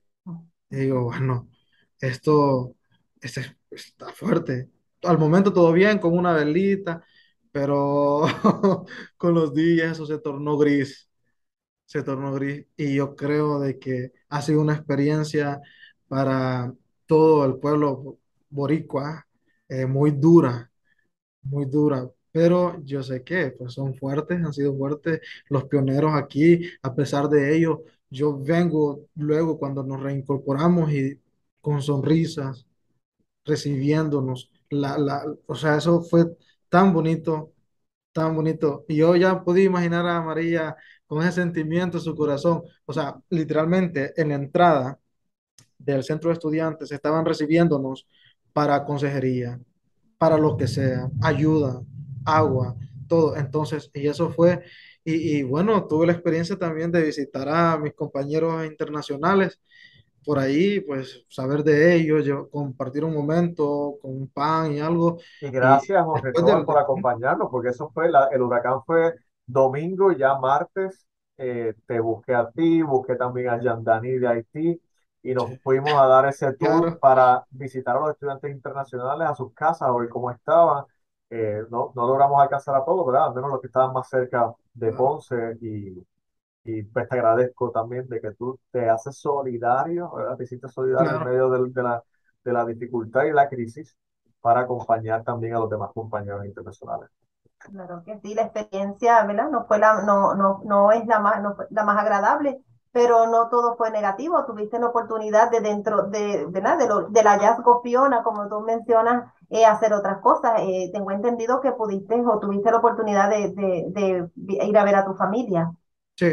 Y digo, bueno, esto, este está fuerte. Al momento todo bien, con una velita, pero con los días eso se tornó gris, se tornó gris. Y yo creo de que ha sido una experiencia para todo el pueblo boricua, eh, muy dura, muy dura. Pero yo sé que pues son fuertes, han sido fuertes los pioneros aquí. A pesar de ello, yo vengo luego cuando nos reincorporamos y con sonrisas, recibiéndonos. La, la, o sea, eso fue tan bonito, tan bonito. Y yo ya podía imaginar a María con ese sentimiento en su corazón. O sea, literalmente en la entrada del centro de estudiantes estaban recibiéndonos para consejería, para lo que sea, ayuda, agua, todo. Entonces, y eso fue, y, y bueno, tuve la experiencia también de visitar a mis compañeros internacionales por ahí, pues saber de ellos, yo, compartir un momento con un pan y algo,
Y
y
gracias, Juan
después
Cristóbal,
del...
por
de-
acompañarnos, porque eso fue, la- el huracán fue domingo y ya martes eh, te busqué a ti, busqué también a Yandani de Haití y nos
Sí,
fuimos a dar ese tour
claro,
para visitar a los estudiantes internacionales a sus casas, a ver cómo estaban. Eh, no, no logramos alcanzar a todos, ¿verdad? Al menos los que estaban más cerca de
claro,
Ponce y, y pues te agradezco también de que tú te haces solidario, ¿verdad? Te hiciste solidario en
claro,
medio del- de, la, de la dificultad y la crisis para acompañar también a los demás compañeros internacionales.
Claro que sí, la experiencia, ¿verdad? No fue la, no, no, no es la más, no fue la más agradable, pero no todo fue negativo. Tuviste la oportunidad de dentro de, ¿verdad? De lo, del hallazgo Fiona, como tú mencionas, eh, hacer otras cosas. Eh, tengo entendido que pudiste o tuviste la oportunidad de, de, de ir a ver a tu familia.
sí,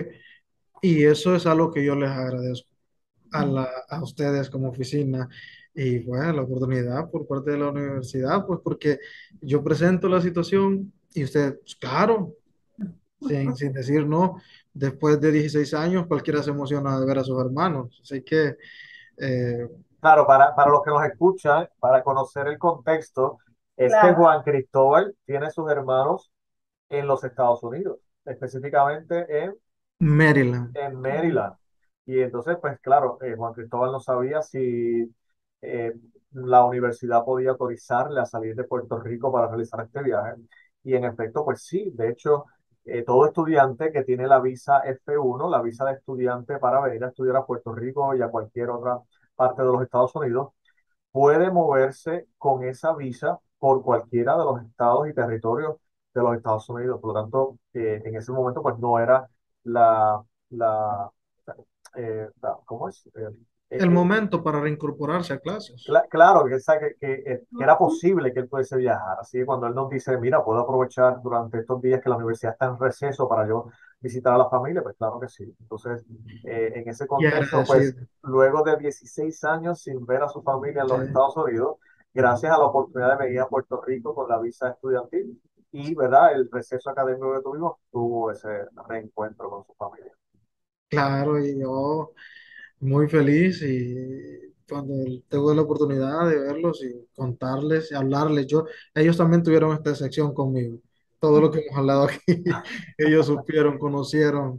y eso es algo que yo les agradezco a, la, a ustedes como oficina y bueno, la oportunidad por parte de la universidad, pues porque yo presento la situación y usted, pues, claro, sin, sin decir no, después de dieciséis años cualquiera se emociona de ver a sus hermanos, así que eh,
Claro, para, para los que nos escuchan, para conocer el contexto, es que
Claro,
Juan Cristóbal tiene sus hermanos en los Estados Unidos, específicamente en,
Maryland,
en Maryland. Y entonces, pues claro, eh, Juan Cristóbal no sabía si eh, la universidad podía autorizarle a salir de Puerto Rico para realizar este viaje. Y en efecto, pues sí, de hecho, eh, todo estudiante que tiene la visa F uno, la visa de estudiante para venir a estudiar a Puerto Rico y a cualquier otra parte de los Estados Unidos, puede moverse con esa visa por cualquiera de los estados y territorios de los Estados Unidos. Por lo tanto, eh, en ese momento, pues no era la, la, eh, la- ¿cómo es? Eh, eh,
el
eh,
momento para reincorporarse a clases.
Cla- Claro, que, sa- que, que, eh, que era posible que él pudiese viajar. Así que cuando él nos dice, mira, puedo aprovechar durante estos días que la universidad está en receso para yo visitar a la familia, pues claro que sí. Entonces, eh, en ese
Y
contexto, pues
agradecido.
luego de dieciséis años sin ver a su familia en
Sí,
los Estados Unidos, gracias a la oportunidad de venir a Puerto Rico con la visa estudiantil y, ¿verdad? El receso académico que tuvimos, tuvo ese reencuentro con su familia.
claro, y yo muy feliz y cuando tuve la oportunidad de verlos y contarles y hablarles, yo, ellos también tuvieron esta sección conmigo. Todo lo que hemos hablado aquí, ellos supieron, conocieron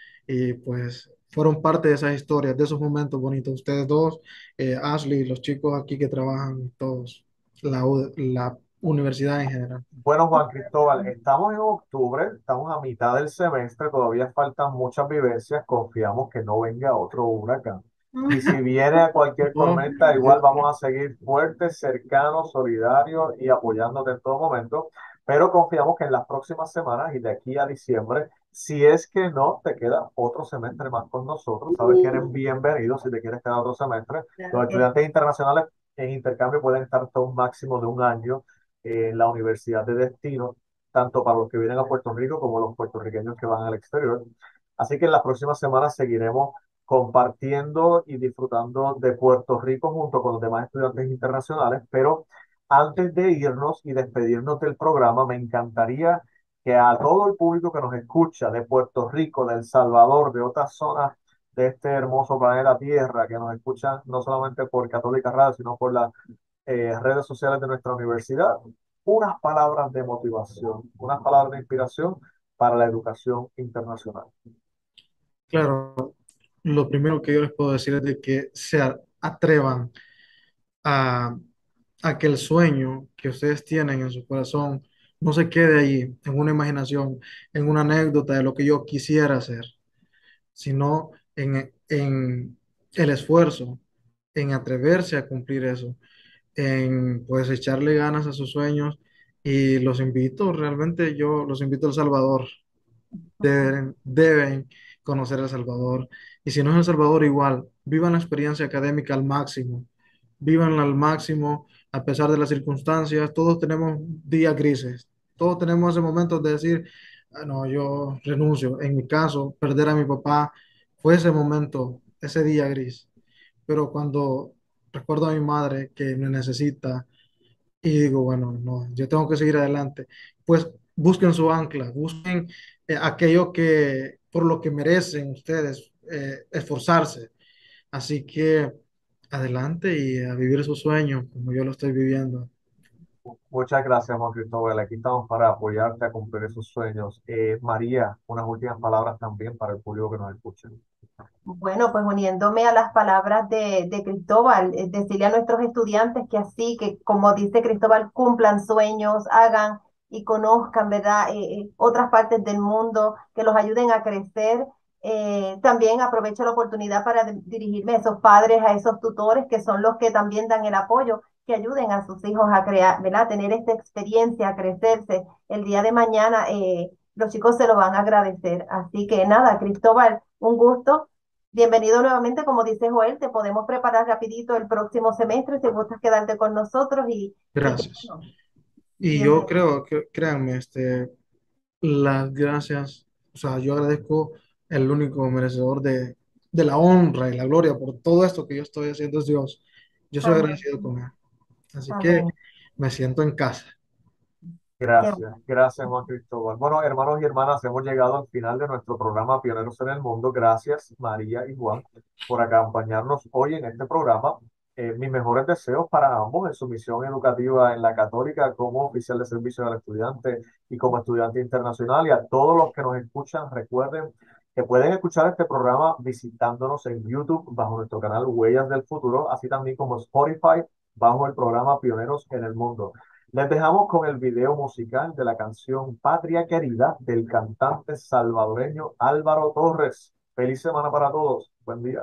y pues fueron parte de esas historias, de esos momentos bonitos. Ustedes dos, eh, Ashley, los chicos aquí que trabajan, todos, la, U- la universidad en general.
Bueno, Juan Cristóbal, estamos en octubre, estamos a mitad del semestre, todavía faltan muchas vivencias, confiamos que no venga otro huracán. Y si viene a cualquier
No,
tormenta, igual
Dios
vamos
mío.
a seguir fuertes, cercanos, solidarios y apoyándote en todo momento. Pero confiamos que en las próximas semanas y de aquí a diciembre, si es que no te queda otro semestre más con nosotros, sabes que eres bienvenido si te quieres quedar otro semestre. Los
claro que
estudiantes internacionales en intercambio pueden estar hasta un máximo de un año en la universidad de destino, tanto para los que vienen a Puerto Rico como los puertorriqueños que van al exterior. Así que en las próximas semanas seguiremos compartiendo y disfrutando de Puerto Rico junto con los demás estudiantes internacionales, pero antes de irnos y despedirnos del programa, me encantaría que a todo el público que nos escucha de Puerto Rico, de El Salvador, de otras zonas de este hermoso planeta Tierra, que nos escuchan no solamente por Católica Radio, sino por las eh, redes sociales de nuestra universidad, unas palabras de motivación, unas palabras de inspiración para la educación internacional.
Claro, lo primero que yo les puedo decir es de que se a- atrevan a, a que el sueño que ustedes tienen en su corazón no se quede ahí, en una imaginación, en una anécdota de lo que yo quisiera hacer, sino en, en el esfuerzo, en atreverse a cumplir eso, en pues echarle ganas a sus sueños. Y los invito, realmente yo los invito a El Salvador. Deben, deben conocer El Salvador. Y si no es El Salvador, igual, vivan la experiencia académica al máximo, vivan al máximo a pesar de las circunstancias. Todos tenemos días grises, todos tenemos ese momento de decir, "Ah, no, yo renuncio". En mi caso, perder a mi papá fue ese momento, ese día gris. Pero cuando recuerdo a mi madre que me necesita, y digo, bueno, no, yo tengo que seguir adelante. Pues busquen su ancla, busquen eh, aquello que por lo que merecen ustedes eh, esforzarse. Así que adelante y a vivir su sueño como yo lo estoy viviendo.
Muchas gracias, Juan Cristóbal. Aquí estamos para apoyarte a cumplir esos sueños. Eh, María, unas últimas palabras también para el público que nos escuche.
Bueno, pues uniéndome a las palabras de, de Cristóbal, eh, decirle a nuestros estudiantes que así, que como dice Cristóbal, cumplan sueños, hagan y conozcan, ¿verdad? Eh, eh, otras partes del mundo, que los ayuden a crecer. Eh, también aprovecho la oportunidad para de- dirigirme a esos padres, a esos tutores, que son los que también dan el apoyo, que ayuden a sus hijos a crear, ¿verdad? A tener esta experiencia, a crecerse. El día de mañana, eh, los chicos se lo van a agradecer. Así que nada, Cristóbal, un gusto. Bienvenido nuevamente, como dice Joel, te podemos preparar rapidito el próximo semestre si gustas quedarte con nosotros y, y
Gracias.
bueno,
Y yo
bienvenido.
creo que, créanme, este, las gracias, o sea, yo agradezco el único merecedor de, de la honra y la gloria por todo esto que yo estoy haciendo es Dios. Yo soy
Amén,
agradecido con Él. Así que
amén.
me siento en casa.
Qué
Gracias,
bueno.
gracias Juan Cristóbal. Bueno, hermanos y hermanas, hemos llegado al final de nuestro programa Pioneros en el Mundo. Gracias, María y Juan, por acompañarnos hoy en este programa. Eh, mis mejores deseos para ambos en su misión educativa en la Católica como oficial de servicio al estudiante y como estudiante internacional. Y a todos los que nos escuchan, recuerden que pueden escuchar este programa visitándonos en YouTube bajo nuestro canal Huellas del Futuro, así también como Spotify bajo el programa Pioneros en el Mundo. Les dejamos con el video musical de la canción Patria Querida del cantante salvadoreño Álvaro Torres. Feliz semana para todos. Buen día.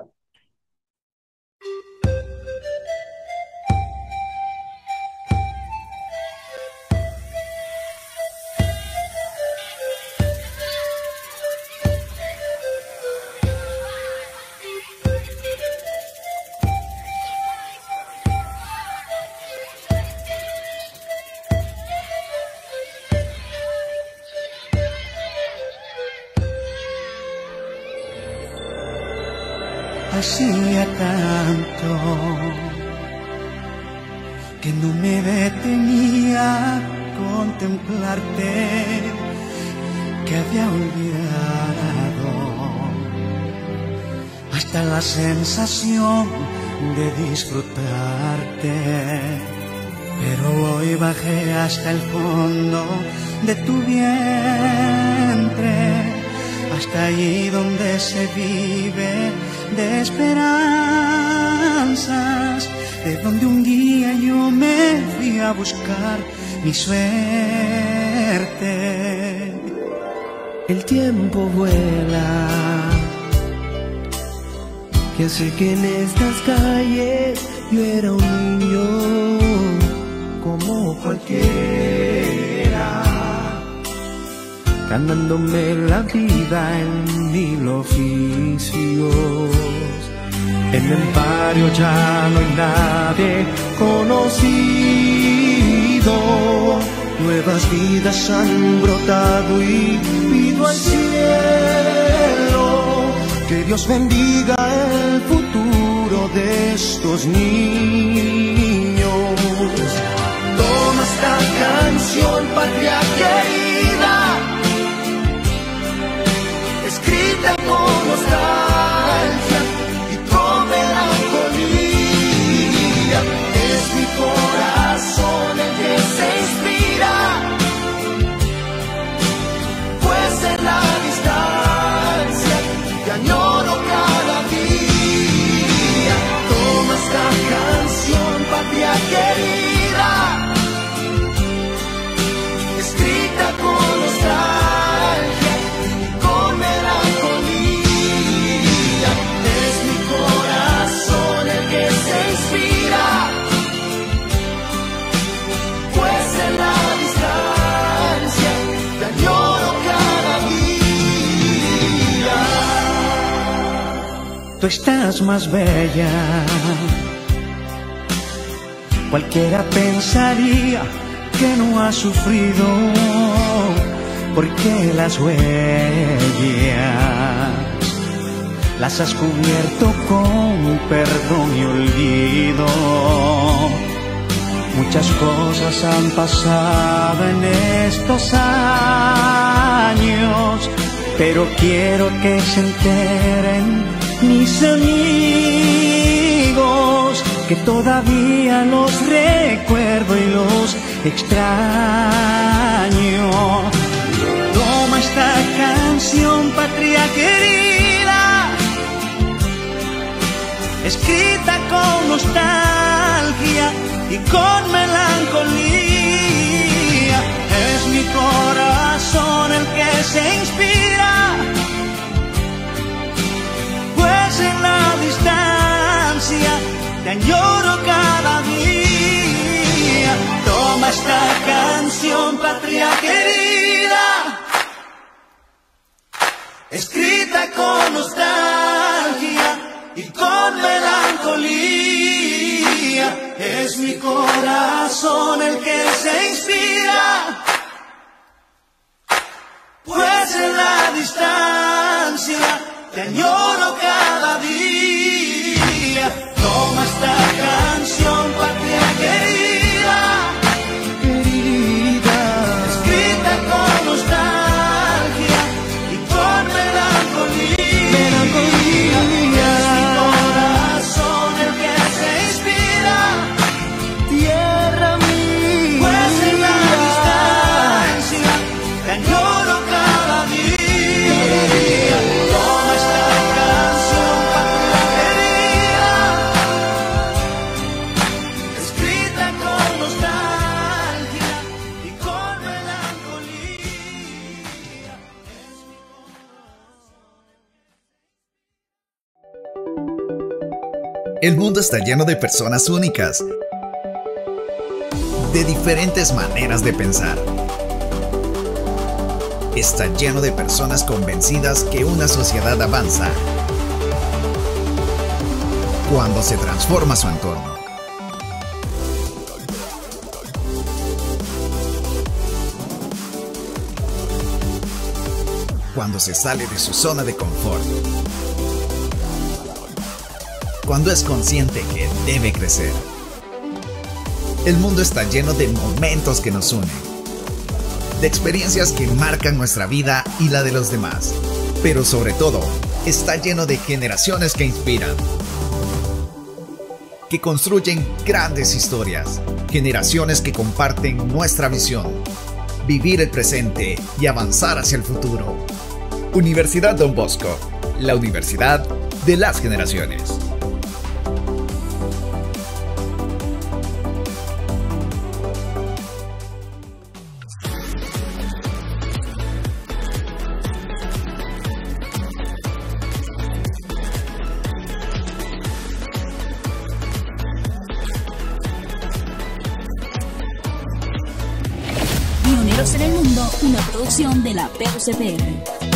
Hacía tanto que no me detenía a contemplarte, que había olvidado hasta la sensación de disfrutarte. Pero hoy bajé hasta el fondo de tu vientre, hasta allí donde se vive de esperanzas, de donde un día yo me fui a buscar mi suerte.
El tiempo vuela, que sé que en estas calles yo era un niño como cualquiera, ganándome la vida en mil oficios. En el barrio ya no hay nadie conocido, nuevas vidas han brotado y pido al cielo
Que Dios bendiga el futuro de estos niños. Toma esta canción, patria querida, escrita con nostalgia y con melancolía. Es mi corazón el que se inspira, pues en la distancia te añoro cada día. Toma esta canción, patria querida, escrita con nostalgia y con melancolía. Es mi corazón el que se inspira, pues en la distancia te añoro cada día.
Tú estás más bella. Cualquiera pensaría que no has sufrido, porque las huellas las has cubierto con perdón y olvido. Muchas cosas han pasado en estos años, pero quiero que se enteren mis amigos que todavía los recuerdo y los extraño. Toma esta canción, patria querida, escrita con nostalgia y con melancolía. Es mi corazón el que se inspira, pues en la distancia te añoro cada día. Toma esta canción, patria querida, escrita con nostalgia y con melancolía. Es mi corazón el que se inspira, pues en la distancia te añoro cada día. Toma esta canción, patria querida, querida, escrita con nostalgia y con melancolía. melancolía. Es mi corazón el que se inspira, tierra mía, pues en la distancia te añoro cada día. Toma esta canción, patria querida, escrita con nostalgia y con melancolía.
El mundo está lleno de personas únicas, de diferentes maneras de pensar. Está lleno de personas convencidas que una sociedad avanza cuando se transforma su entorno. Cuando se sale de su zona de confort. Cuando es consciente que debe crecer. El mundo está lleno de momentos que nos unen, de experiencias que marcan nuestra vida y la de los demás, pero sobre todo, está lleno de generaciones que inspiran, que construyen grandes historias, generaciones que comparten nuestra visión, vivir el presente y avanzar hacia el futuro. Universidad Don Bosco, la universidad de las generaciones.
Pioneros en el Mundo, una producción de la P U C P R.